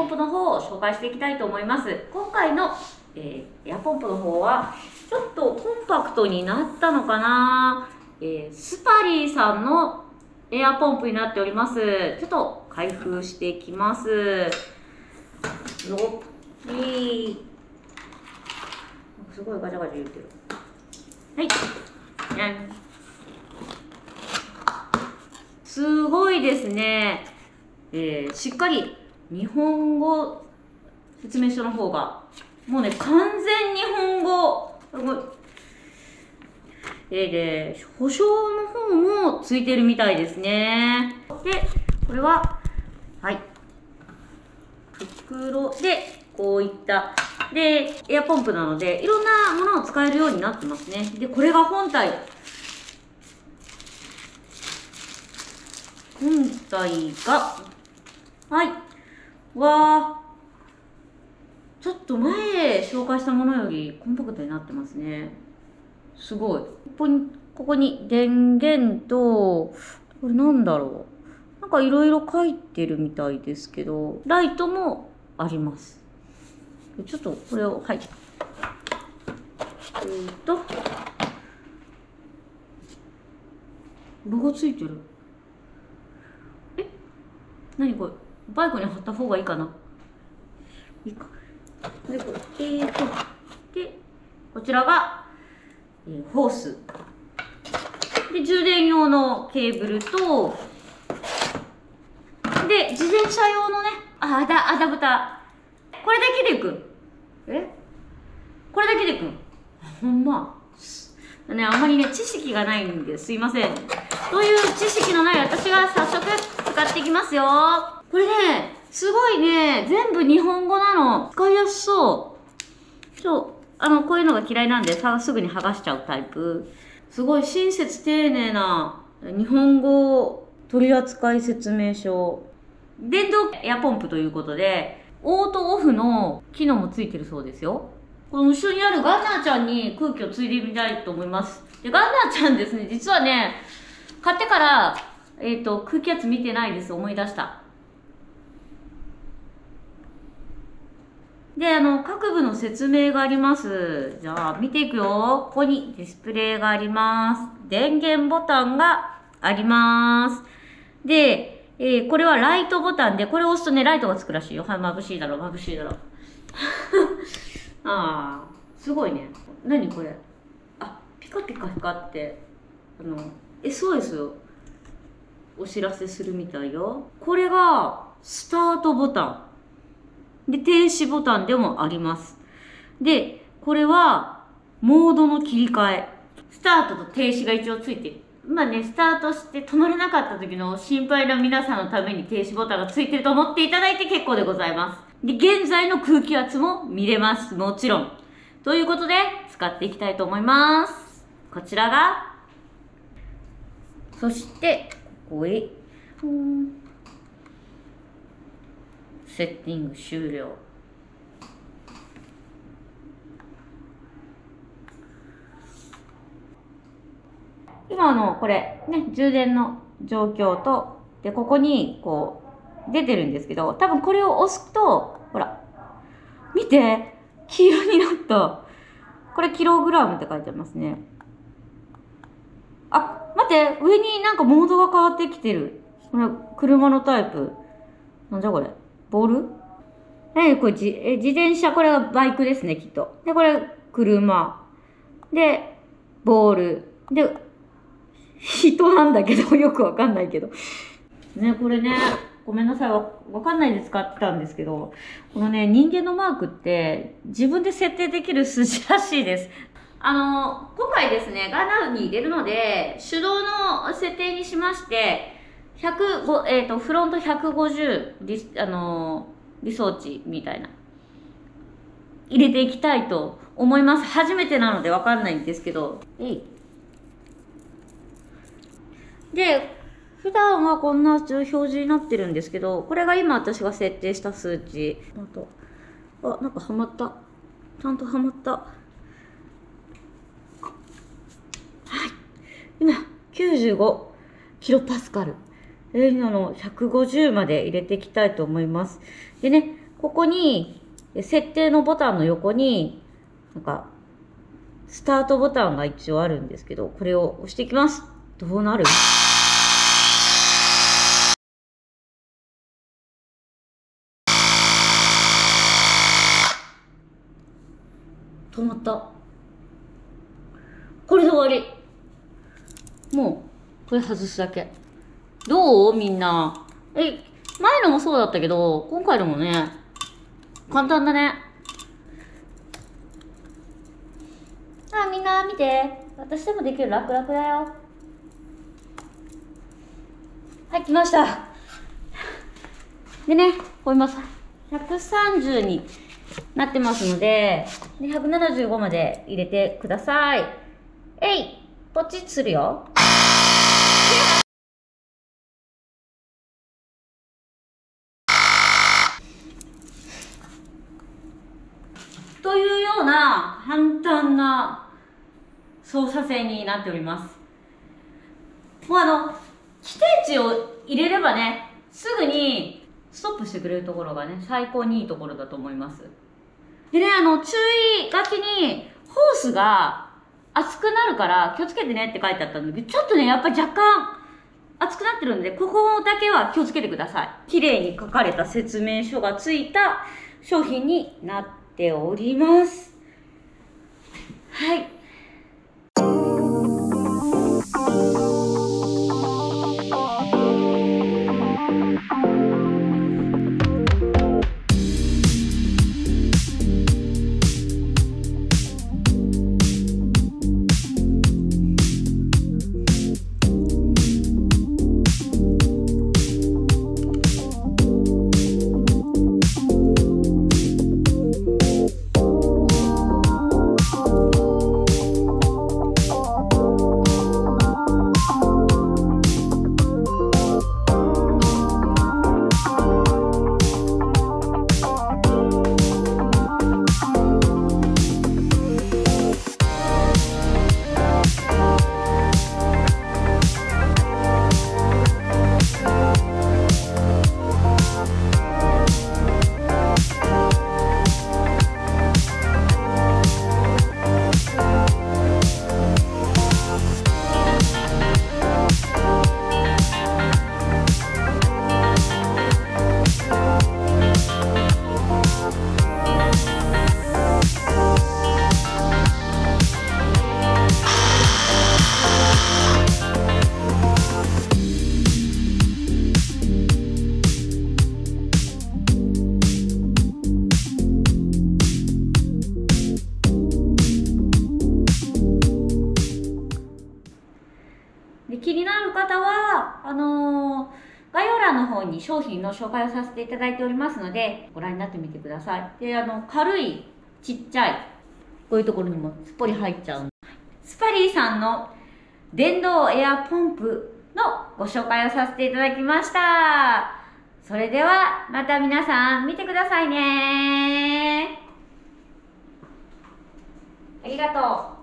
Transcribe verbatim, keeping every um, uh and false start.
プの方を紹介していきたいと思います。今回の、えー、エアポンプの方は、ちょっとコンパクトになったのかな、えー、スパリーさんのエアポンプになっております。ちょっと開封していきます。よっ、いい。すごいガチャガチャ言ってる。はい。すごいですね。えー、しっかり日本語説明書の方が、もうね、完全日本語。えー、で、保証の方もついてるみたいですね。で、これは、はい。袋で、こういった、で、エアポンプなので、いろんなものを使えるようになってますね。で、これが本体。本体が、はい。わー。ちょっと前紹介したものよりコンパクトになってますね。すごい。ここに、ここに電源と、これなんだろう。なんかいろいろ書いてるみたいですけど、ライトもあります。ちょっとこれを、はい。えーと、ロゴついてる。え、何これ。バイクに貼った方がいいかな。いいか。で、これ、えーと、で、こちらが、えー、ホース。で、充電用のケーブルと、で、自転車用のね、あ、アダ、アダプター。これだけでいく。えこれだけでいくん。ほんま。ね、あんまりね、知識がないんですいません。という知識のない私が早速使っていきますよ。これね、すごいね、全部日本語なの。使いやすそう。そう、あの、こういうのが嫌いなんで、さ、すぐに剥がしちゃうタイプ。すごい親切丁寧な日本語取扱説明書。電動エアポンプということで、オートオフの機能もついてるそうですよ。この後ろにあるガンナーちゃんに空気を継いでみたいと思います。で、ガンナーちゃんですね、実はね、買ってから、えっと、空気圧見てないです。思い出した。で、あの、各部の説明があります。じゃあ、見ていくよ。ここにディスプレイがあります。電源ボタンがあります。で、えー、これはライトボタンで、これを押すとね、ライトがつくらしいよ。はい、眩しいだろ、眩しいだろ。ああ、すごいね。何これ。あ、ピカピカ光って、あの、エスオーエス をお知らせするみたいよ。これが、スタートボタン。で、停止ボタンでもあります。で、これは、モードの切り替え。スタートと停止が一応ついてる。まあね、スタートして止まれなかった時の心配な皆さんのために停止ボタンがついてると思っていただいて結構でございます。で、現在の空気圧も見れます。もちろん。ということで、使っていきたいと思います。こちらが、そして、ここへ、セッティング終了。今のこれね、充電の状況と、で、ここにこう出てるんですけど、多分これを押すと、ほら、見て、黄色になった。これキログラムって書いてますね。あ、待って、上になんかモードが変わってきてる。これ、車のタイプ。なんじゃこれ。ボール？何これ、自、え、自転車、これはバイクですね、きっと。で、これ、車。で、ボール。で、人なんだけど、よくわかんないけど。ね、これね、ごめんなさい、わ、わかんないで使ってたんですけど、このね、人間のマークって、自分で設定できる数字らしいです。あの、今回ですね、ガンナーに入れるので、手動の設定にしまして、ひゃくご、えっと、フロントひゃくごじゅう、リス、あの、理想値みたいな。入れていきたいと思います。初めてなのでわかんないんですけど。えい。で、普段はこんな表示になってるんですけど、これが今私が設定した数値。あと、あ、なんかはまった。ちゃんとはまった。はい。今、きゅうじゅうごキロパスカル。えー、今のひゃくごじゅうまで入れていきたいと思います。でね、 ここに、設定のボタンの横に、なんか、スタートボタンが一応あるんですけど、これを押していきます。どうなる？止まった。これで終わり。もう、これ外すだけ。どう？みんな。え、前のもそうだったけど、今回のもね、簡単だね。あ、みんな見て。私でもできる。楽々だよ。はい、来ました。でね、これ今ひゃくさんじゅうになってますので、ひゃくななじゅうごまで入れてください。えい、ポチッするよ。というような簡単な操作性になっております。もうあの、規定値を入れればね、すぐにストップしてくれるところがね、最高にいいところだと思います。でね、あの、注意書きに、ホースが熱くなるから気をつけてねって書いてあったんだけど、ちょっとね、やっぱり若干熱くなってるんで、ここだけは気をつけてください。綺麗に書かれた説明書がついた商品になっております。はい。で、気になる方は、あのー、概要欄の方に商品の紹介をさせていただいておりますので、ご覧になってみてください。で、あの、軽い、ちっちゃい、こういうところにもすっぽり入っちゃう。スパリーさんの電動エアポンプのご紹介をさせていただきました。それでは、また皆さん見てくださいね。ありがとう。